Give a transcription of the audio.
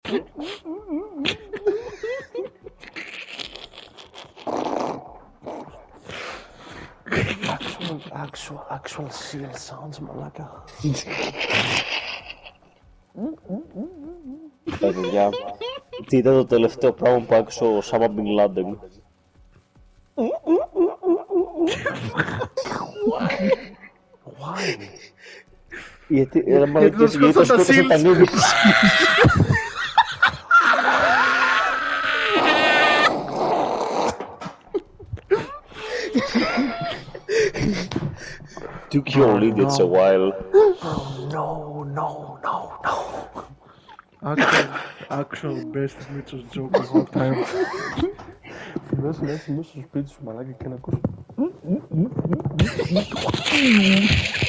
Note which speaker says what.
Speaker 1: Actual seal sounds, μαλάκα.
Speaker 2: Τα παιδιά, τι ήταν το τελευταίο πράγμα που άκουσε ο Σάμα Μπιν Λάντεν?
Speaker 1: Why?
Speaker 2: Γιατί το σκότωσε τα νύμια. Took your idiots a while.
Speaker 1: No.
Speaker 3: Actual best mitsos joke of all time.
Speaker 1: Λες μέσα στο σπίτι σου, μαλάκα, και να ακούς.